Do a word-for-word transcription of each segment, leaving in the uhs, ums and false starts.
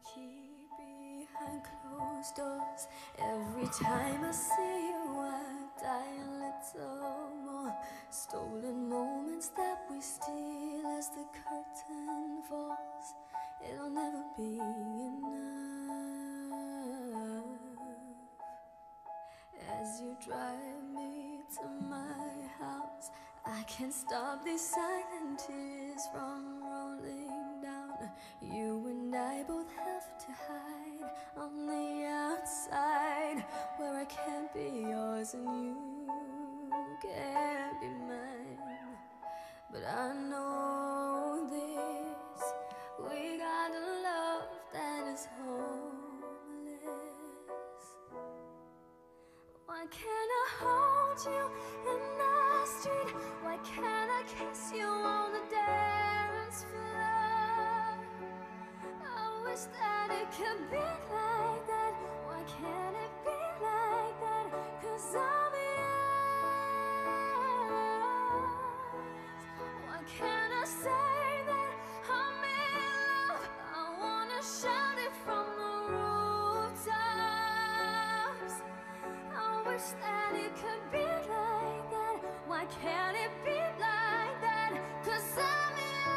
keep behind closed doors. Every time I see you, I die a little more. Stolen moments that we steal as the curtain falls. It'll never be enough. As you drive me to my house, I can't stop these silent tears from rolling down. You and I both have to hide on the outside, where I can't be yours and you can't be mine. But I know this, we got a love that is homeless. Why can't I hold you in the street? Why can't I kiss you on the dance floor? I wish that it could be like that. Why can't it be like that? 'Cause I'm yours. Why can't I say that I'm in love? I wanna shout it from the rooftops. I wish that it could be like that. Why can't it be like that? 'Cause I'm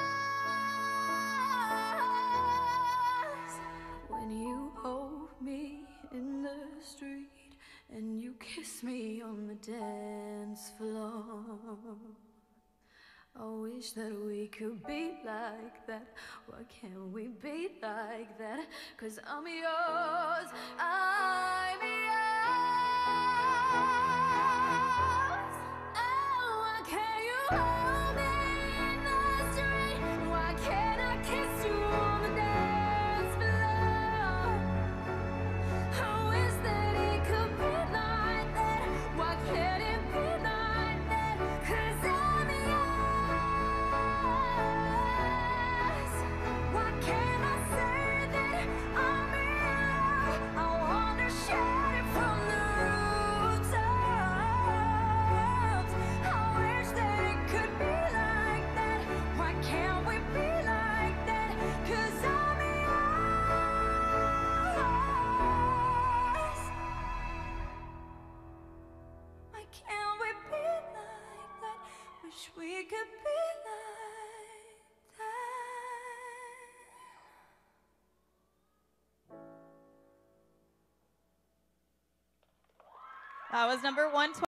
yours. When you hold me in the street and you kiss me on the dance floor, I wish that we could be like that. Why can't we be like that? 'Cause I'm yours, I'm yours. Oh, why can't you hold me in the street? Why can't I kiss you on the dance floor? I wish that it could be like that. Why can't it be like that? 'Cause I'm yours. Why can't I say that I'm in love? I wanna shout it from the rooftops. I wish that it could be like that. Why can't we be like that? 'Cause I'm yours. Why can't we be like that? Wish we could be like that. That was number one twenty.